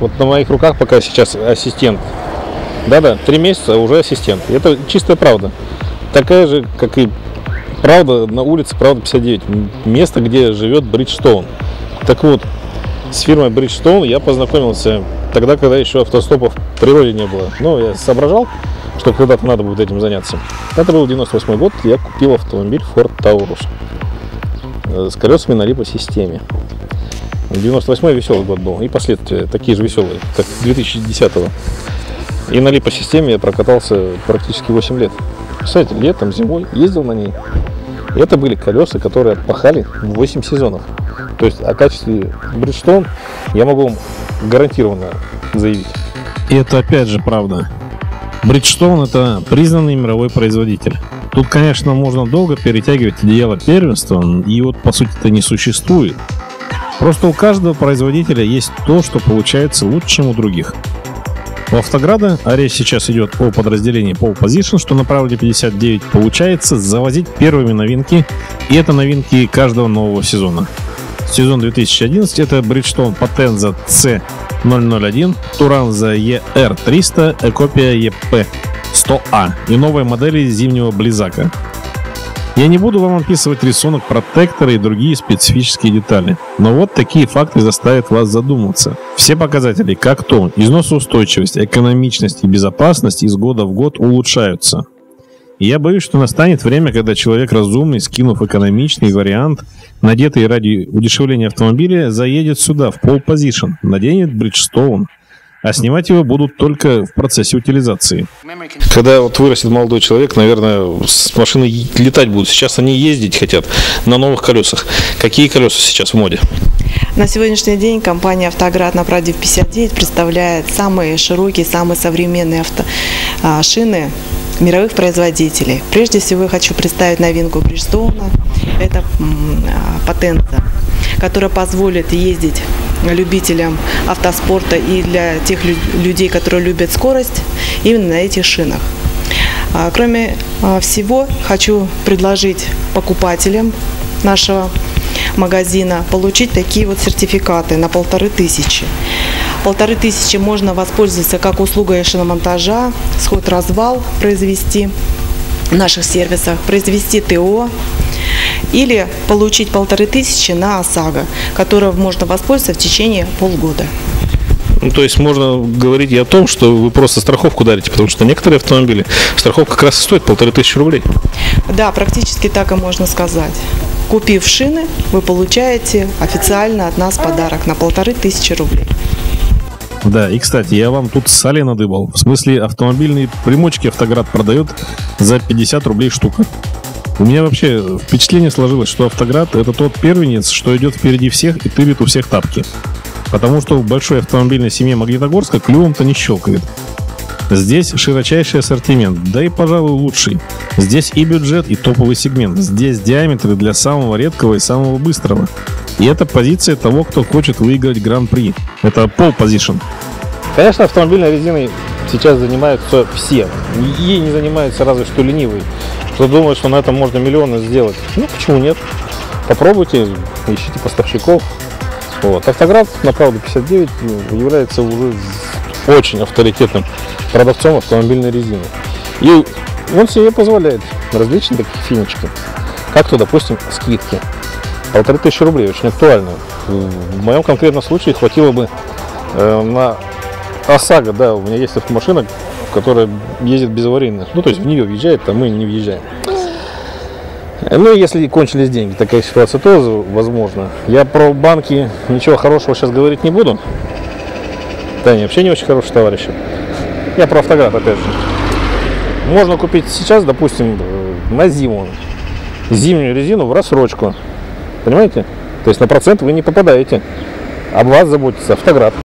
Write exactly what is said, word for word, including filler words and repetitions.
Вот на моих руках пока сейчас ассистент. Да-да, три месяца уже ассистент. Это чистая правда. Такая же, как и правда на улице Правда пятьдесят девять. Место, где живет Bridgestone. Так вот, с фирмой Bridgestone я познакомился тогда, когда еще автостопов в природе не было. Ну, я соображал, что когда-то надо будет этим заняться. Это был девяносто восьмой год, я купил автомобиль Ford Taurus с колесами на липосистеме. девяносто восьмой веселый год был, и последствия такие же веселые, как две тысячи десятого. И на липосистеме я прокатался практически восемь лет. Кстати, летом, зимой ездил на ней. И это были колеса, которые отпахали восемь сезонов. То есть о качестве Bridgestone я могу вам гарантированно заявить. И это опять же правда. Bridgestone — это признанный мировой производитель. Тут, конечно, можно долго перетягивать одеяло первенства, и вот по сути это не существует. Просто у каждого производителя есть то, что получается лучше, чем у других. У Автограда, а речь сейчас идет о подразделении Pole Position, что на Правде пятьдесят девять, получается завозить первыми новинки, и это новинки каждого нового сезона. Сезон две тысячи одиннадцатый — это Bridgestone Potenza си ноль ноль один, Turanza и эр триста, Ecopia и пи сто а и новые модели зимнего Близака. Я не буду вам описывать рисунок протектора и другие специфические детали, но вот такие факты заставят вас задуматься. Все показатели, как то износоустойчивость, экономичность и безопасность, из года в год улучшаются. И я боюсь, что настанет время, когда человек разумный, скинув экономичный вариант, надетый ради удешевления автомобиля, заедет сюда, в Pole Position, наденет Bridgestone, а снимать его будут только в процессе утилизации. Когда вот вырастет молодой человек, наверное, с машиной летать будут. Сейчас они ездить хотят на новых колесах. Какие колеса сейчас в моде? На сегодняшний день компания «Автоград» на Правде пятьдесят девять представляет самые широкие, самые современные авто, а, шины мировых производителей. Прежде всего я хочу представить новинку Bridgestone. Это Potenza, которая позволит ездить любителям автоспорта и для тех людей, которые любят скорость, именно на этих шинах. Кроме всего, хочу предложить покупателям нашего магазина получить такие вот сертификаты на полторы тысячи. Полторы тысячи можно воспользоваться как услугой шиномонтажа, сход-развал произвести в наших сервисах, произвести ТО, или получить полторы тысячи на ОСАГО, которого можно воспользоваться в течение полгода. Ну, то есть можно говорить и о том, что вы просто страховку дарите, потому что некоторые автомобили страховка как раз и стоит полторы тысячи рублей. Да, практически так и можно сказать. Купив шины, вы получаете официально от нас подарок на полторы тысячи рублей. Да, и кстати, я вам тут соли надыбал. В смысле, автомобильные примочки Автоград продает за пятьдесят рублей штука. У меня вообще впечатление сложилось, что Автоград — это тот первенец, что идет впереди всех и тырит у всех тапки. Потому что в большой автомобильной семье Магнитогорска клювом-то не щелкает. Здесь широчайший ассортимент, да и, пожалуй, лучший. Здесь и бюджет, и топовый сегмент. Здесь диаметры для самого редкого и самого быстрого. И это позиция того, кто хочет выиграть гран-при. Это Pole Position. Конечно, автомобильной резиной сейчас занимаются все. Ей не занимаются разве что ленивые. Кто думает, что на этом можно миллионы сделать. Ну, почему нет? Попробуйте, ищите поставщиков. Вот. Автоград на Правде пятьдесят девять является уже очень авторитетным продавцом автомобильной резины. И он себе позволяет различные такие финички. Как то, допустим, скидки. Полторы тысячи рублей, очень актуально. В моем конкретном случае хватило бы э, на ОСАГО. Да, у меня есть автомашина, которая ездит безаварийно. Ну, то есть в нее въезжает, а мы не въезжаем. Ну, если кончились деньги, такая ситуация тоже возможно. Я про банки ничего хорошего сейчас говорить не буду. Да, они вообще не очень хорошие товарищи. Я про Автоград, опять же. Можно купить сейчас, допустим, на зиму зимнюю резину в рассрочку. Понимаете? То есть на процент вы не попадаете. Об вас заботится Автоград.